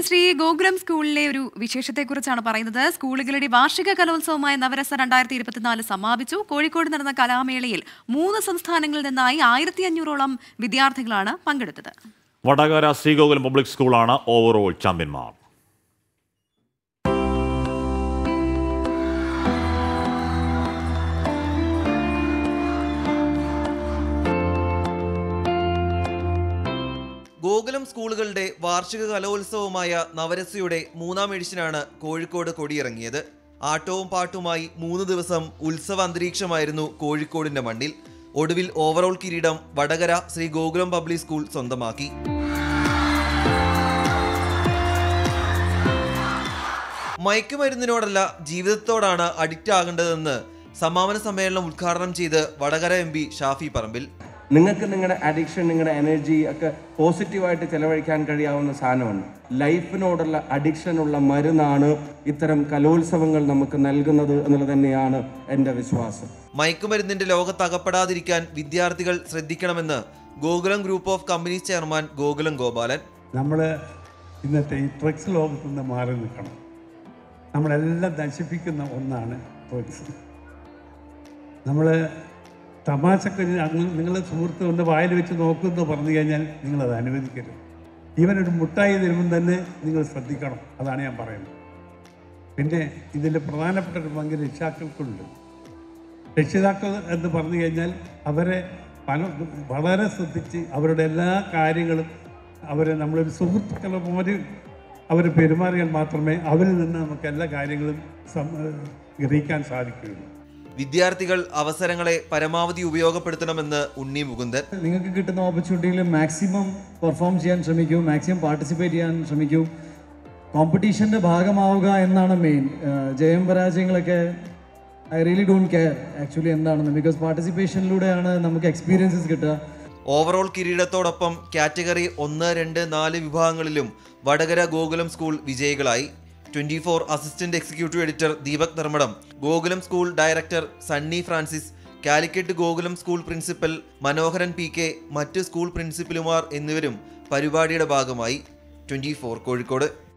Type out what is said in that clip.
ശ്രീ ഗോകുലം സ്കൂളിലെ ഒരു വിശേഷത്തെക്കുറിച്ചാണ് പറയുന്നത്. സ്കൂളുകളുടെ വാർഷിക കലോത്സവമായ നവരസ 2024 സമാപിച്ചു. കോഴിക്കോട് നടന്ന കലാമേളയിൽ 3 സംസ്ഥാനങ്ങളിൽ നിന്നായി 1500ഓളം വിദ്യാർത്ഥികളാണ് പങ്കെടുത്തത്. വടകര ശ്രീഗോകുലം പബ്ലിക് സ്കൂളാണ് ഓവറോൾ ചാമ്പ്യന്മാർ. ഗോകുലം സ്കൂളുകളുടെ വാർഷിക കലോത്സവമായ നവരസയുടെ 3ാം എഡിഷനാണ് കോഴിക്കോട് കൊടിയിറങ്ങിയത്. ആട്ടവും പാട്ടുമായി 3 ദിവസം ഉത്സവ അന്തരീക്ഷമായിരുന്നു കോഴിക്കോടിന്റെ മണ്ണിൽ. ഒടുവിൽ ഓവറോൾ കിരീടം വടകര ശ്രീ ഗോകുലം പബ്ലിക് സ്കൂൾ സ്വന്തമാക്കി. മയക്കുമരുന്നിനോടല്ല ജീവിതത്തോടാണ് അഡിക്റ്റ് ആകേണ്ടതെന്ന് സമാപന സമ്മേളനം ഉദ്ഘാടനം ചെയ്ത് വടകര MP ഷാഫി പറമ്പിൽ. നിങ്ങൾക്ക് നിങ്ങളുടെ അഡിക്ഷൻ, നിങ്ങളുടെ എനർജി ഒക്കെ പോസിറ്റീവായിട്ട് ചെലവഴിക്കാൻ കഴിയാവുന്ന സാധനമാണ്. ലൈഫിനോടുള്ള അഡിക്ഷനുള്ള മരുന്നാണ് ഇത്തരം കലോത്സവങ്ങൾ നമുക്ക് നൽകുന്നത് എന്നുള്ളത് തന്നെയാണ് എൻ്റെ വിശ്വാസം. മയക്കുമരുന്നിന്റെ ലോകത്ത് അകപ്പെടാതിരിക്കാൻ വിദ്യാർത്ഥികൾ ശ്രദ്ധിക്കണമെന്ന് Gokulam group of companies chairman Gokulam Gopalan. നമ്മൾ ഇന്നത്തെ ഈ ഡ്രഗ്സ് ലോകത്തു നിന്ന് മാറി നിൽക്കണം. നമ്മളെല്ലാം നശിപ്പിക്കുന്ന ഒന്നാണ് ഡ്രഗ്സ്. നമ്മൾ തമാശക്ക് നിങ്ങളുടെ സുഹൃത്ത് കൊണ്ട് വായിൽ വെച്ച് നോക്കുമെന്ന് പറഞ്ഞു കഴിഞ്ഞാൽ നിങ്ങളത് അനുവദിക്കരുത്. ഇവനൊരു മുട്ടായി തരുമ്പം തന്നെ നിങ്ങൾ ശ്രദ്ധിക്കണം. അതാണ് ഞാൻ പറയുന്നത്. പിന്നെ ഇതിൽ പ്രധാനപ്പെട്ട ഒരു പങ്ക് രക്ഷിതാക്കൾക്കുണ്ട്. രക്ഷിതാക്കൾ എന്ന് പറഞ്ഞു കഴിഞ്ഞാൽ അവരെ വളരെ ശ്രദ്ധിച്ച് അവരുടെ എല്ലാ കാര്യങ്ങളും അവരെ നമ്മളൊരു സുഹൃത്തുക്കളെ പോലെ അവർ പെരുമാറിയാൽ മാത്രമേ അവരിൽ നിന്ന് നമുക്ക് എല്ലാ കാര്യങ്ങളും ഗ്രഹിക്കാൻ സാധിക്കുകയുള്ളൂ. വിദ്യാർത്ഥികൾ അവസരങ്ങളെ പരമാവധി ഉപയോഗപ്പെടുത്തണമെന്ന് ഉണ്ണി മുകുന്ദൻ. നിങ്ങൾക്ക് കിട്ടുന്ന ഓപ്പർച്യൂണിറ്റിയിൽ മാക്സിമം പെർഫോം ചെയ്യാൻ ശ്രമിക്കൂ, മാക്സിമം പാർട്ടിസിപ്പേറ്റ് ചെയ്യാൻ ശ്രമിക്കൂ. കോമ്പറ്റീഷൻ്റെ ഭാഗമാവുക എന്നാണ് മെയിൻ. ജയം പരാജയങ്ങളൊക്കെ I really don't care actually എന്താണെന്ന്. ബിക്കോസ് പാർട്ടിസിപ്പേഷനിലൂടെയാണ് നമുക്ക് എക്സ്പീരിയൻസസ് കിട്ടുക. ഓവറോൾ കിരീടത്തോടൊപ്പം കാറ്റഗറി 1, 2, 4 വിഭാഗങ്ങളിലും വടകര ഗോകുലം സ്കൂൾ വിജയികളായി. 24 assistant executive editor Deepak Dharmadam, Gokulam school director Sunny Francis, Calicut Gokulam school principal Manoharan PK, മറ്റ് സ്കൂൾ പ്രിൻസിപ്പലുമാർ എന്നിവരും പരിപാടിയുടെ ഭാഗമായി. 24 കോഴിക്കോട്.